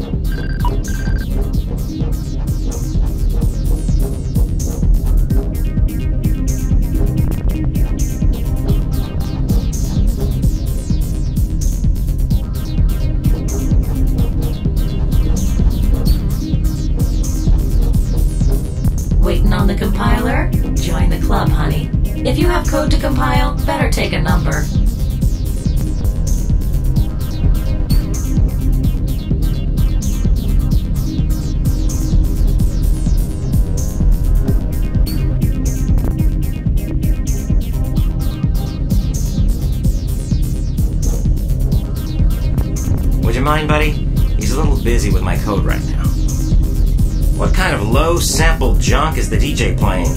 Waiting on the compiler? Join the club, honey. If you have code to compile, better take a number. Would you mind, buddy? He's a little busy with my code right now. What kind of low sample junk is the DJ playing?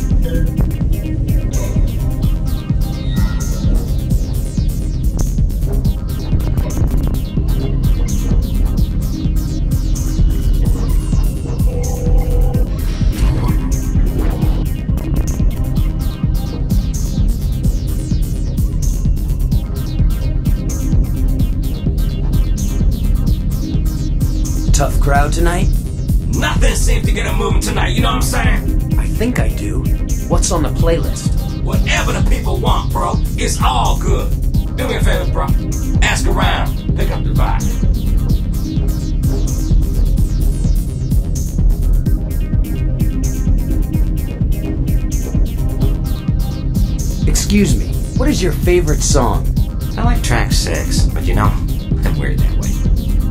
Tough crowd tonight? Nothing seems to get him moving tonight, you know what I'm saying? I think I do. What's on the playlist? Whatever the people want, bro, it's all good. Do me a favor, bro. Ask around. Pick up the vibe. Excuse me, what is your favorite song? I like track 6, but you know, I'm weird that way.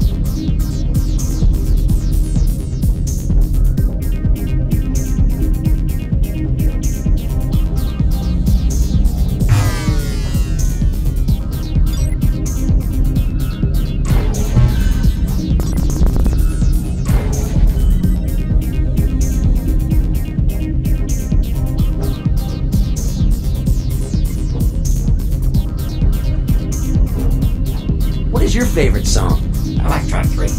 What is your favorite song? I like track 3.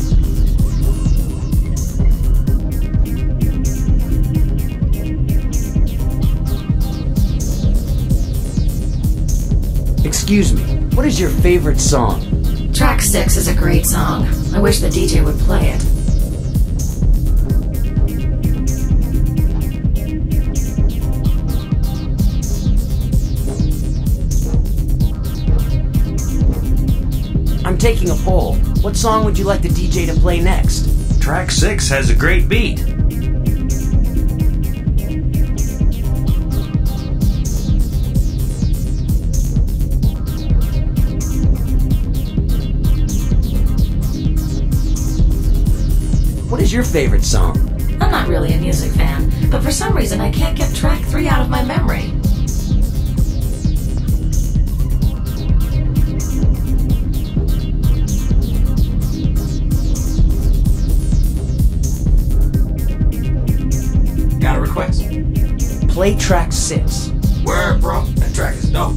Excuse me, what is your favorite song? Track 6 is a great song. I wish the DJ would play it. I'm taking a poll. What song would you like the DJ to play next? Track 6 has a great beat. What is your favorite song? I'm not really a music fan, but for some reason I can't get track 3 out of my memory. Got a request? Play track 6. Word, bro. That track is dope.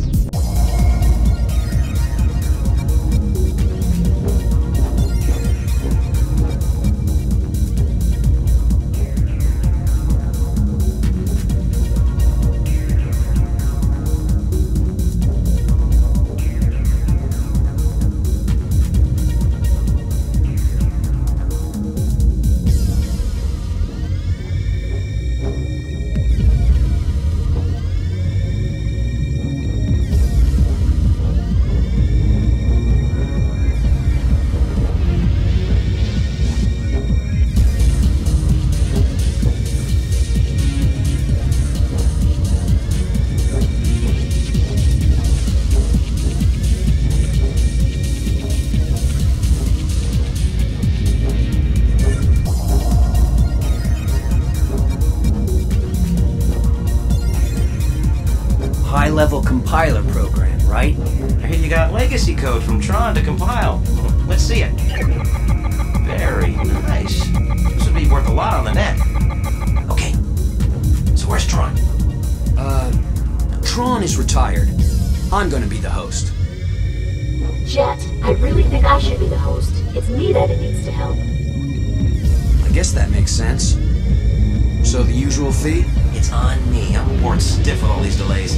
High-level compiler program, right? I hear you got legacy code from Tron to compile. Let's see it. Very nice. This would be worth a lot on the net. Okay, so where's Tron? Tron is retired. I'm gonna be the host. Jet, I really think I should be the host. It's me that it needs to help. I guess that makes sense. So the usual fee? It's on me. I'm bored stiff with all these delays.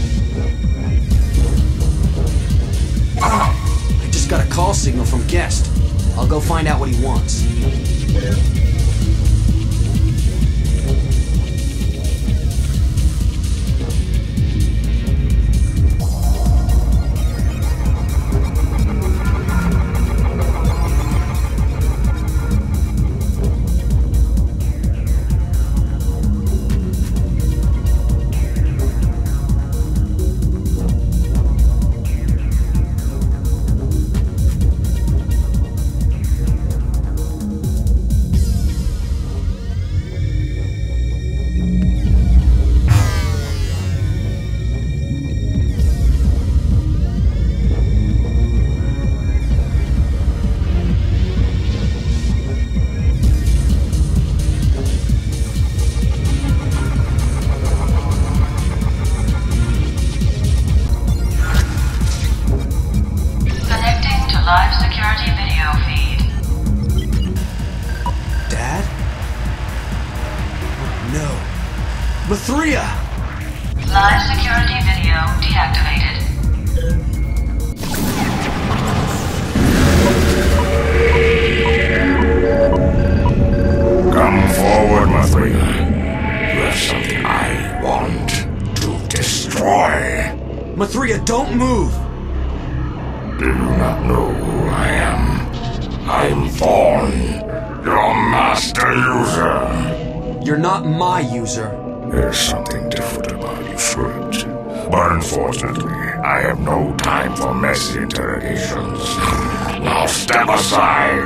I just got a call signal from Guest. I'll go find out what he wants. Live security video feed. Dad? No. Mathria! Live security video deactivated. Come forward, Mathria. You have something I want to destroy. Mathria, don't move! Do you not know who I am? I'm Thorn, your master user. You're not my user. There's something different about you, Fruit. But unfortunately, I have no time for messy interrogations. Now step aside.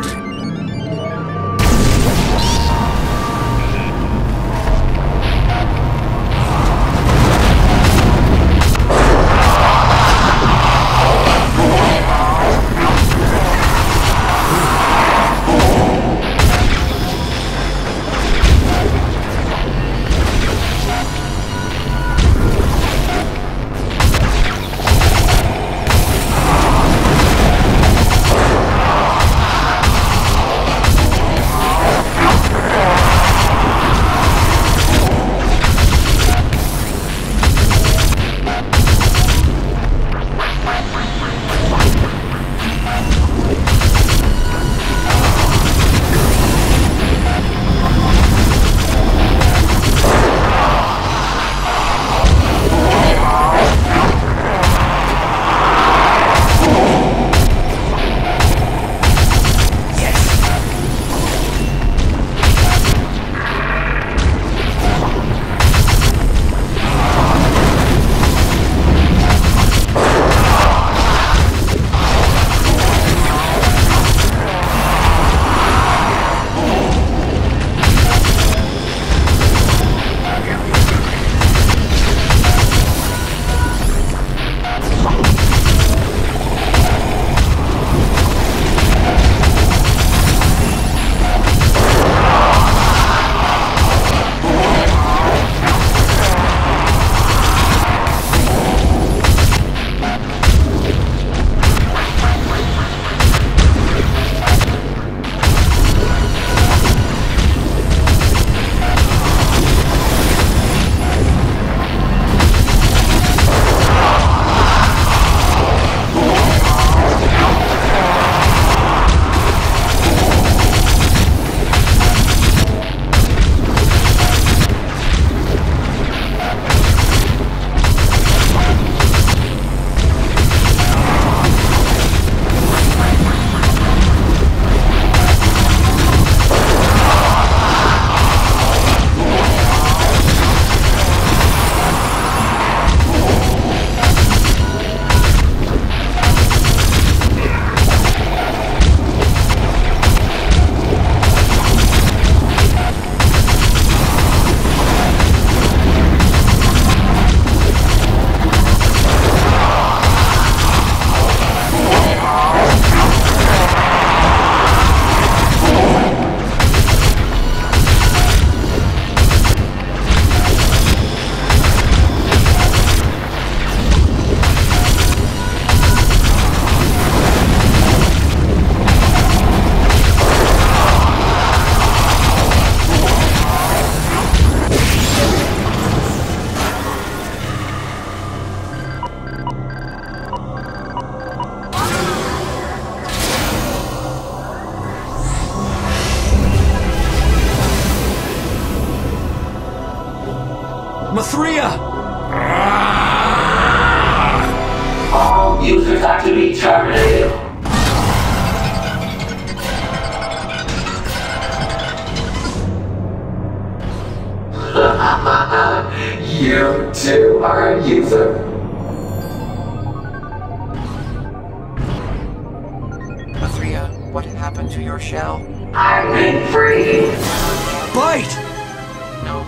All users have to be terminated. You too are a user. Mathria, what happened to your shell? I've been freed. Bite! No.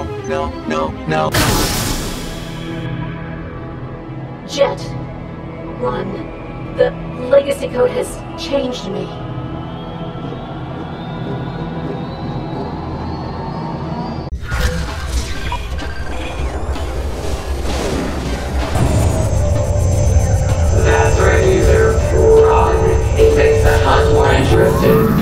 Jet, run. The legacy code has changed me. That's right, user. Run. It makes the hunt more interesting.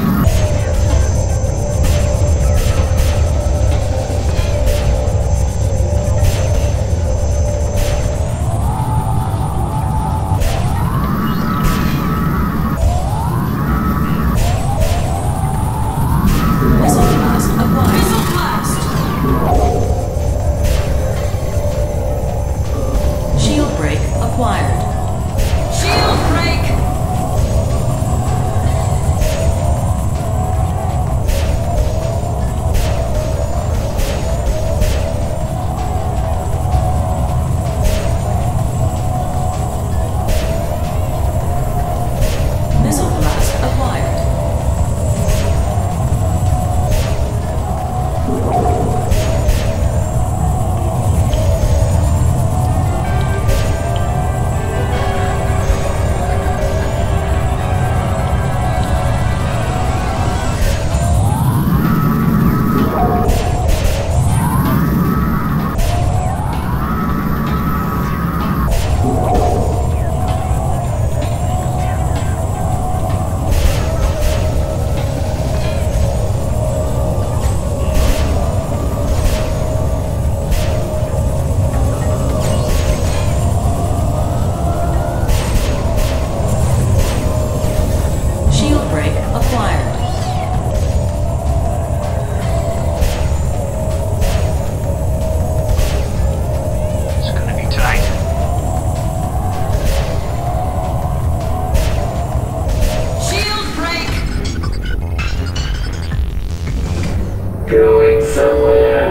Going somewhere.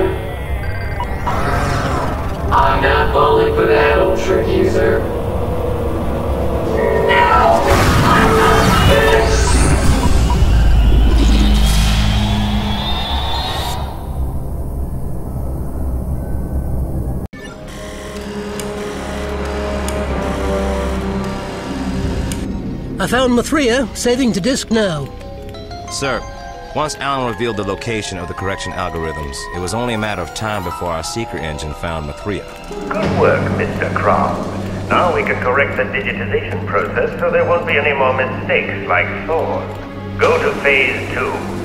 I'm not falling for that old trick, user. No! I'm not finished! I found Mathria, saving to disk now. Sir, once Alan revealed the location of the correction algorithms, it was only a matter of time before our seeker engine found Mathria. Good work, Mr. Croft. Now we can correct the digitization process so there won't be any more mistakes like Thorn. Go to Phase 2.